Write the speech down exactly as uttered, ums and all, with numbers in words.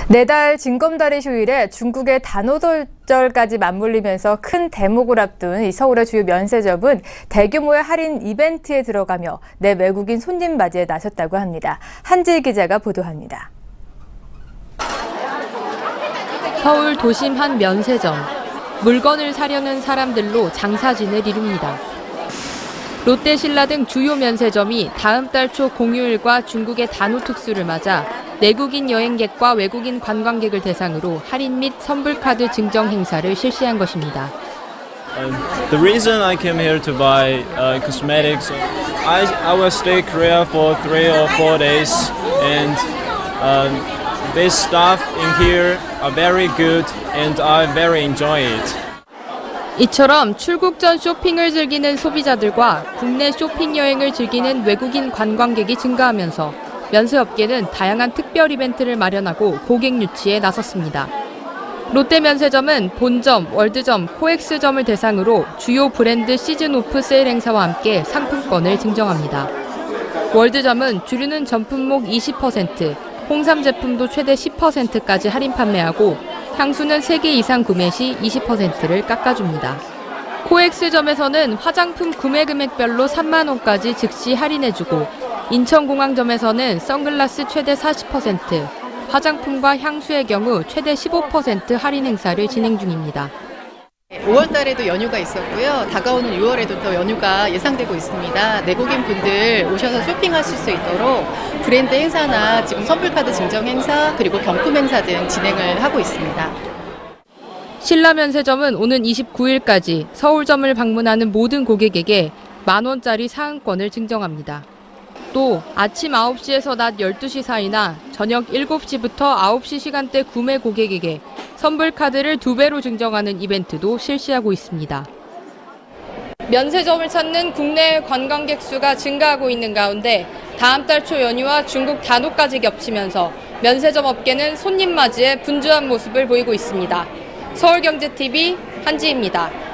내달 징검다리 휴일에 중국의 단오돌절까지 맞물리면서 큰 대목을 앞둔 이 서울의 주요 면세점은 대규모의 할인 이벤트에 들어가며 내 외국인 손님 맞이에 나섰다고 합니다. 한지희 기자가 보도합니다. 서울 도심 한 면세점. 물건을 사려는 사람들로 장사진을 이룹니다. 롯데 신라 등 주요 면세점이 다음 달 초 공휴일과 중국의 단오 특수를 맞아 내국인 여행객과 외국인 관광객을 대상으로 할인 및 선불카드 증정 행사를 실시한 것입니다. Um, the reason I came here to buy uh, cosmetics, I, I will stay Korea for three or four days, and um, this stuff in here are very good, and I very enjoy it. 이처럼 출국 전 쇼핑을 즐기는 소비자들과 국내 쇼핑 여행을 즐기는 외국인 관광객이 증가하면서 면세업계는 다양한 특별 이벤트를 마련하고 고객 유치에 나섰습니다. 롯데 면세점은 본점, 월드점, 코엑스점을 대상으로 주요 브랜드 시즌 오프 세일 행사와 함께 상품권을 증정합니다. 월드점은 주류는 전품목 이십 퍼센트, 홍삼 제품도 최대 십 퍼센트까지 할인 판매하고 향수는 세 개 이상 구매 시 이십 퍼센트를 깎아줍니다. 코엑스점에서는 화장품 구매 금액별로 삼만 원까지 즉시 할인해주고 인천공항점에서는 선글라스 최대 사십 퍼센트, 화장품과 향수의 경우 최대 십오 퍼센트 할인 행사를 진행 중입니다. 오월 달에도 연휴가 있었고요. 다가오는 유월에도 또 연휴가 예상되고 있습니다. 내국인 분들 오셔서 쇼핑하실 수 있도록 브랜드 행사나 지금 선불카드 증정 행사 그리고 경품 행사 등 진행을 하고 있습니다. 신라 면세점은 오는 이십구일까지 서울점을 방문하는 모든 고객에게 만 원짜리 상한권을 증정합니다. 또 아침 아홉 시에서 낮 열두 시 사이나 저녁 일곱 시부터 아홉 시 시간대 구매 고객에게 선불카드를 두 배로 증정하는 이벤트도 실시하고 있습니다. 면세점을 찾는 국내 관광객 수가 증가하고 있는 가운데 다음 달 초 연휴와 중국 단오까지 겹치면서 면세점 업계는 손님 맞이에 분주한 모습을 보이고 있습니다. 서울경제티비 한지희입니다.